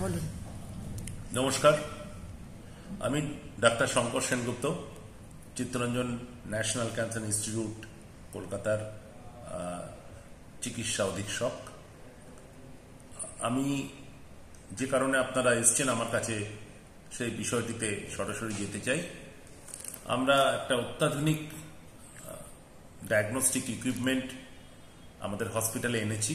বলুন। নমস্কার, আমি doctor Shankar Sengupta, Chittaranjan national cancer institute কলকাতার চিকিৎসা অধীক্ষক। আমি যে কারণে আপনারা এসছেন আমার কাছে সেই বিষয়টিতে সরাসরি যেতে চাই। আমরা একটা অত্যাধুনিক ডায়াগনস্টিক ইকুইপমেন্ট আমাদের হসপিটালে এনেছি।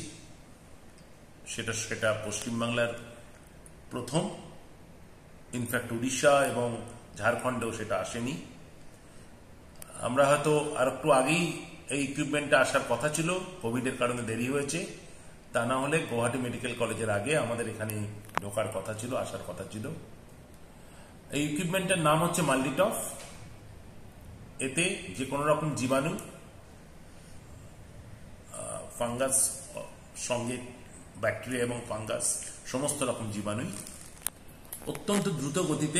সেটা পশ্চিমবাংলার প্রথম, ইনফ্যাক্ট উড়িষ্যা এবং ঝাড়খণ্ডেও সেটা আসেনি। আমরা হয়তো আর একটু আগেই এই ইকুইপমেন্টটা আসার কথা ছিল, কোভিডের কারণে দেরি হয়েছে। তা না হলে গুয়াহাটি মেডিকেল কলেজের আগে আমাদের এখানে ঢোকার কথা ছিল, আসার কথা ছিল। এই ইকুইপমেন্টের নাম হচ্ছে MALDI-TOF। এতে যে কোনো রকম জীবাণু, ফাঙ্গাস সঙ্গে ব্যাকটেরিয়া এবং ফাঙ্গাস, সমস্ত রকম জীবাণুই অত্যন্ত দ্রুত গতিতে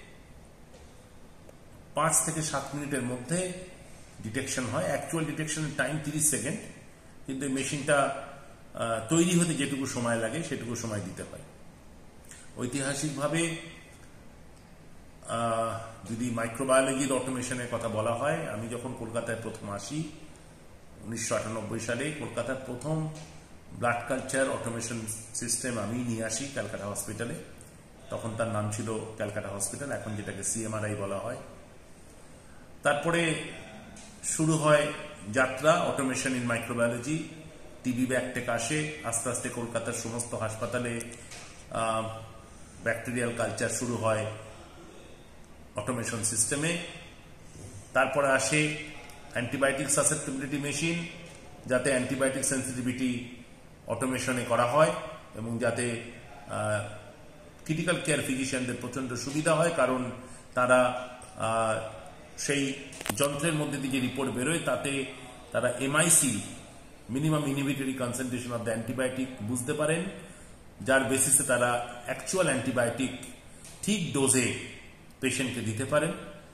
5 থেকে 7 মিনিটের মধ্যে ডিটেকশন হয়। অ্যাকচুয়াল ডিটেকশনের টাইম 30 সেকেন্ড, কিন্তু এই মেশিনটা তৈরি হতে যেটুকু সময় লাগে সেটুকু সময় দিতে হয়। ঐতিহাসিকভাবে যদি মাইক্রোবায়োলজির অটোমেশনের কথা বলা হয়, আমি যখন কলকাতায় প্রথম আসি 1998 সালে, কলকাতার প্রথম ব্লাড কালচার অটোমেশন সিস্টেম আমি নিয়ে আসি ক্যালকাটা হসপিটালে। তখন তার নাম ছিল ক্যালকাটা হসপিটাল, এখন যেটাকে CMRI বলা হয়। তারপরে শুরু হয় যাত্রা automation in microbiology. TB BACTEC আসে, আস্তে আস্তে কলকাতার সমস্ত হাসপাতালে ব্যাকটেরিয়াল কালচার শুরু হয় অটোমেশন সিস্টেমে। তারপরে আসে অ্যান্টিবায়োটিক সাসেপ্টিবিলিটি মেশিন, যাতে অ্যান্টিবায়োটিক সেন্সিটিভিটি অটোমেশনে করা হয় এবং যাতে ক্রিটিক্যাল কেয়ার ফিজিশিয়ানদের প্রচন্ড সুবিধা হয়, কারণ তারা সেই যন্ত্রের মধ্যে দিয়ে যে রিপোর্ট বেরোয় তাতে তারা MIC, minimum inhibitory concentration of the antibiotic, বুঝতে পারেন, যার বেসিসে তারা অ্যাকচুয়াল অ্যান্টিবায়োটিক ঠিক ডোজে পেশেন্টকে দিতে পারেন।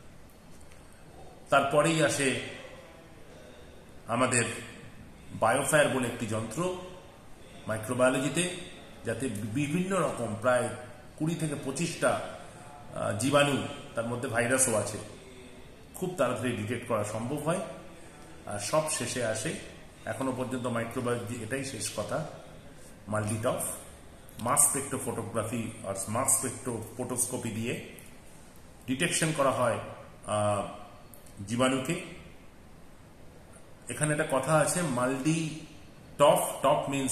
তারপরেই আসে আমাদের বায়োফায়ার বলে একটি যন্ত্র মাইক্রোবায়োলজিতে, যাতে বিভিন্ন রকম প্রায় 20 থেকে 25টা জীবাণু, তার মধ্যে ভাইরাসও আছে, খুব তাড়াতাড়ি ডিটেক্ট করা সম্ভব হয়। আর সব শেষে আসে, এখনো পর্যন্ত মাইক্রোবায়োলজি এটাই শেষ কথা, MALDI-TOF। মাস স্পেকট্রোফটোগ্রাফি আর মাস স্পেকট্রোফোটোস্কোপি দিয়ে ডিটেকশন করা হয় জীবাণুকে। এখানে একটা কথা আছে, MALDI-TOF, TOF means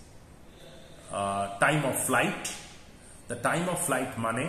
time of flight. The time of flight মানে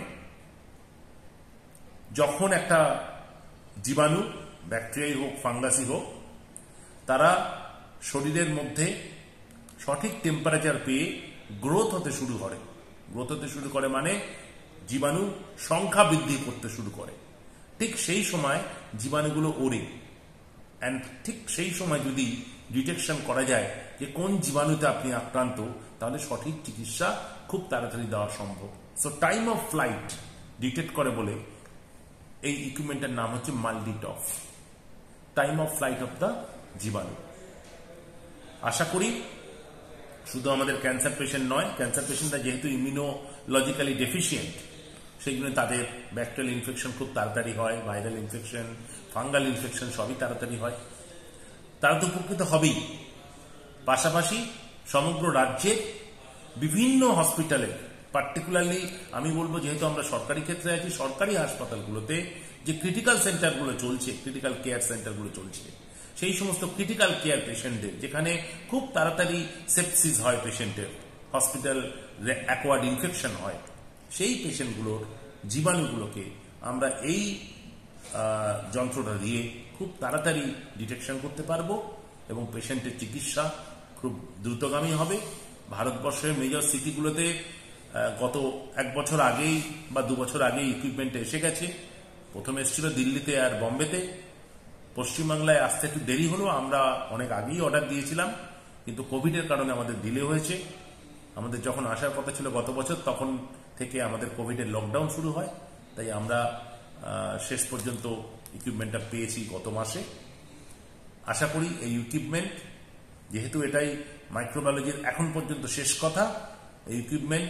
যখন একটা জীবাণু, ব্যাকটেরিয়াই হোক ফাঙ্গাসই হোক, তারা শরীরের মধ্যে সঠিক টেম্পারেচার পেয়ে গ্রোথ হতে শুরু করে। গ্রোথ হতে শুরু করে মানে জীবাণু সংখ্যা বৃদ্ধি করতে শুরু করে। ঠিক সেই সময় জীবাণুগুলো ওড়ে, অ্যান্ড ঠিক সেই সময় যদি ডিটেকশন করা যায় যে কোন জীবাণুতে আপনি আক্রান্ত, তাহলে সঠিক চিকিৎসা খুব তাড়াতাড়ি দেওয়া সম্ভব। So time of flight detect করে বলে এই ইকুইপমেন্টের নাম হচ্ছে MALDI-TOF, time of flight of the জীবাণু। আশা করি শুধু আমাদের ক্যান্সার পেশেন্ট নয়, ক্যান্সার পেশেন্টরা যেহেতু ইমিউনোলজিক্যালি ডেফিসিয়েন্ট, সেই জন্য তাদের ব্যাকটেরিয়াল ইনফেকশন খুব তাড়াতাড়ি হয়, ভাইরাল ইনফেকশন, ফাঙ্গাল ইনফেকশন সবই তাড়াতাড়ি হয়। তারা তো উপকৃত হবেই, পাশাপাশি সমগ্র রাজ্যে বিভিন্ন হসপিটালে, পার্টিকুলারলি আমি বলবো, যেহেতু আমরা সরকারি ক্ষেত্রে আছি, সরকারি হাসপাতালগুলোতে যে ক্রিটিক্যাল সেন্টারগুলো চলছে, ক্রিটিক্যাল কেয়ার সেন্টারগুলো চলছে, সেই সমস্ত ক্রিটিক্যাল কেয়ার পেশেন্টদের, যেখানে খুব তাড়াতাড়ি সেপসিস হয় পেশেন্টের, হসপিটাল অ্যাকোয়ার্ড ইনফেকশন হয়, সেই পেশেন্টগুলোর জীবাণুগুলোকে আমরা এই যন্ত্রটা দিয়ে খুব তাড়াতাড়ি ডিটেকশন করতে পারবো এবং পেশেন্টের চিকিৎসা খুব দ্রুতগামী হবে। ভারতবর্ষের মেজর সিটিগুলোতে গত 1 বছর আগেই বা 2 বছর আগেই ইকুইপমেন্ট এসে গেছে। প্রথম এসেছিল দিল্লিতে আর বম্বেতে। পশ্চিমবাংলায় আসতে একটু দেরি হলো, আমরা অনেক আগেই অর্ডার দিয়েছিলাম, কিন্তু কোভিডের কারণে আমাদের ডিলে হয়েছে। আমাদের যখন আসার কথা ছিল গত বছর, তখন থেকে আমাদের কোভিডের লকডাউন শুরু হয়, তাই আমরা শেষ পর্যন্ত ইকুইপমেন্টটা পেয়েছি গত মাসে। আশা করি এই ইকুইপমেন্ট, যেহেতু এটাই মাইক্রোবায়োলজির এখন পর্যন্ত শেষ কথা, এই ইকুইপমেন্ট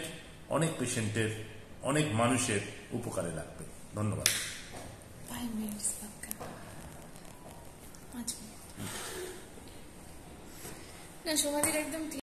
অনেক পেশেন্টের, অনেক মানুষের উপকারে লাগবে। ধন্যবাদ। 5 minutes না, সমাধির একদম